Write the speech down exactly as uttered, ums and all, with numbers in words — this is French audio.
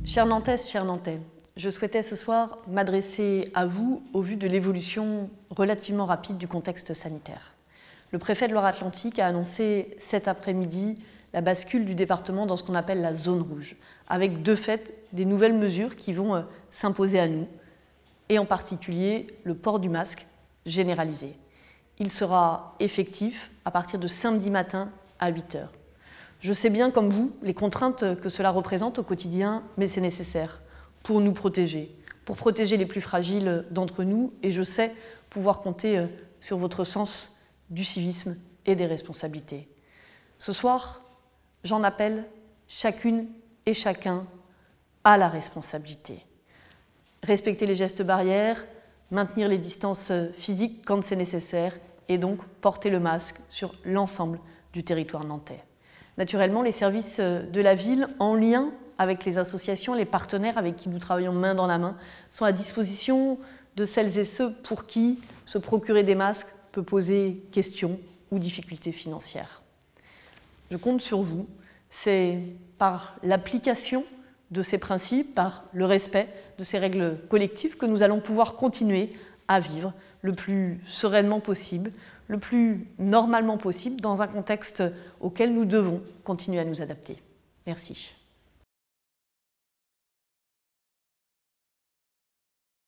Chères Nantaises, chers Nantais, je souhaitais ce soir m'adresser à vous au vu de l'évolution relativement rapide du contexte sanitaire. Le préfet de Loire-Atlantique a annoncé cet après-midi la bascule du département dans ce qu'on appelle la zone rouge, avec de fait des nouvelles mesures qui vont s'imposer à nous, et en particulier le port du masque généralisé. Il sera effectif à partir de samedi matin à huit heures. Je sais bien, comme vous, les contraintes que cela représente au quotidien, mais c'est nécessaire pour nous protéger, pour protéger les plus fragiles d'entre nous, et je sais pouvoir compter sur votre sens du civisme et des responsabilités. Ce soir, j'en appelle chacune et chacun à la responsabilité. Respecter les gestes barrières, maintenir les distances physiques quand c'est nécessaire, et donc porter le masque sur l'ensemble du territoire nantais. Naturellement, les services de la ville, en lien avec les associations, les partenaires avec qui nous travaillons main dans la main, sont à disposition de celles et ceux pour qui se procurer des masques peut poser question ou difficultés financières. Je compte sur vous. C'est par l'application de ces principes, par le respect de ces règles collectives que nous allons pouvoir continuer à vivre le plus sereinement possible, le plus normalement possible, dans un contexte auquel nous devons continuer à nous adapter. Merci.